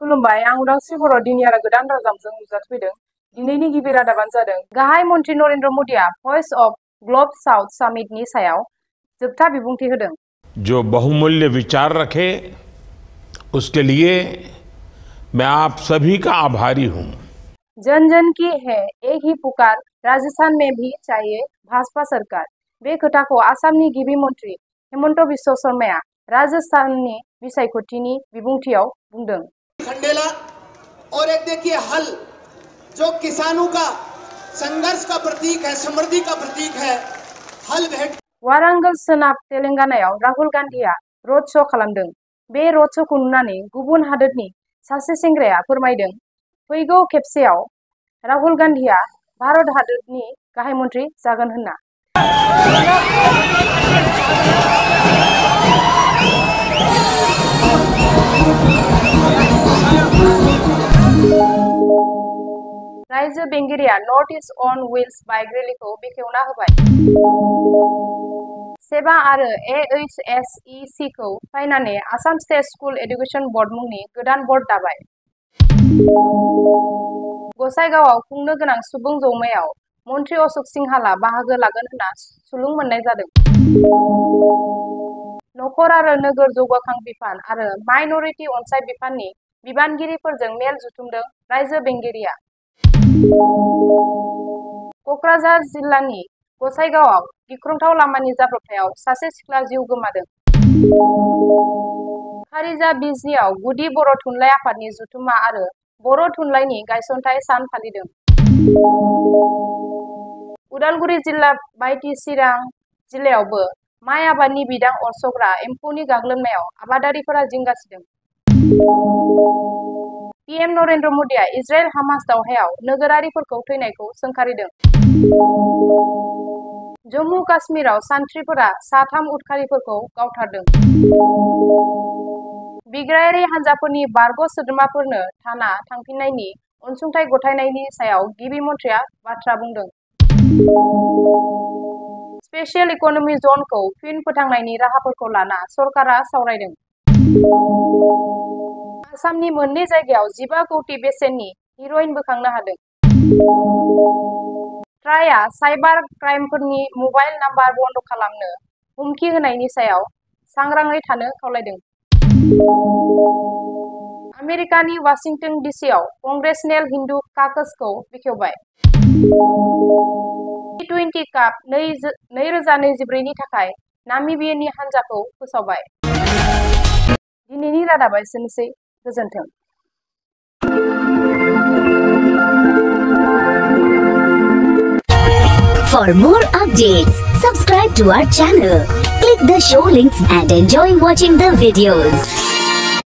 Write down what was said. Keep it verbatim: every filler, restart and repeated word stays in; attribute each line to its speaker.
Speaker 1: खुलुमबाय आं उदांस्रि बर' दिनै आरो गोदान रादाबजों नुजाथिफैदों। दिनैनि गिबि रादाबानो जादों गाहाय मन्त्रि नरेन्द्र मोदीआ भइस अफ ग्लोब साउथ सामिटनि सायाव जोबथा बिबुंथि होदों।
Speaker 2: जो बहुमूल्य विचार रखे उसके लिए मैं आप सभी का आभारी हूं।
Speaker 1: जन जन की है एक ही पुकार, राजस्थान में भी चाहिए भाजपा सरकार। बे खोथाखौ आसामनि गिबि मन्त्रि हेमन्त बिश्व शर्माया राजस्थाननि बिसायख'थिनि बिबुंथियाव बुंदों।
Speaker 3: खंडेला और एक देखिए हल जो किसानों का संघर्ष का प्रतीक है, समृद्धि का प्रतीक है, हल भेंट। वारंगल सोनाब तेलेंगानायाव राहुल गांधीआ रोड शो खालामदों। बे रोड शोखौ नुनानै गुबुन हादोरनि सासे सेंग्राया फोरमायदों फैगौ खेबसेयाव राहुल गांधीआ भारत हादोरनि गाहाय मन्त्रि जागोन होनना। रायजो बेंगिरिया north east on wheels bike रेलीखौ बेखेवना होबाय। सेबा आरो ए एइच एस इ सि खौ फायनानै Assam state school education board मुंनि गोदान बोर्ड दाबाय। गसाइगावआव खुंनो गोनां सुबुं जौमायाव मन्त्रि अशोक सिंहाला बाहागो लागोन होनना सुलुं मोननाय जादों। नखर आरो नोगोर जौगाखां बिफान आरो माइनरिटि अनसाय बिफाननि बिबानगिरिफोरजों मेल जुथुमदों रायजो बेंगिरिया। क'क्राझार जिल्लानि गसाइगावआव गिख्रंथाव लामानि जाब्रबथायाव सासे सिख्ला जिउ गोमादों। खारिजा बिजनियाव गुदि बर' थुनलाइ आफादनि जथुम्मा आरो बर' थुनलाइनि गायसनथाय सान फालिदों। उदालगुरि जिल्ला बायदि चिरां जिल्लायावबो माइ आबादनि बिदां अरसग्रा एम्फौनि गाग्लोबनायाव आबादारिफोरा जिंगा सिदों। पीएम नरेन्द्र मोदीआ इजराइल हामास दावहायाव नोगोरारिफोरखौ थैनायखौ सोंखारिदों। जम्मु काश्मीराव सान्थ्रिफोरा साथाम उदखारिफोरखौ गावथारदों। बिग्रायारि हान्जाफोरनि बारग' सोद्रोमाफोरनो थाना थांफिननायनि अनसुंथाइ गथायनायनि सायाव गिबि मन्थ्रिया बाथ्रा बुंदों। स्पेशल इकनमिक जोनखौ फिन फोथांनायनि राहाफोरखौ लाना सरकारा सावरायदों। आसामनि मोननै जायगायाव जिबा कौटि बेसेननि हिर'इन बोखांनो हादों। ट्राइआ साइबार क्राइमफोरनि मबाइल नाम्बार बन्द खालामनो हुमखि होनायनि सायाव सांग्राङै थानो खावलायदों। आमेरिकानि वाशिंटन डिसिआव कंग्रेसनेल हिन्दु काकसखौ बेखेवबाय। टी टुवेन्टी काप नैरोजा नैजिब्रै नि थाखाय नामिबियानि हान्जाखौ फोसावबाय। दिनैनि रादाबा एसेनोसै। गोजोन्थों।
Speaker 4: For more updates, subscribe to our channel, click the show links and enjoy watching the videos.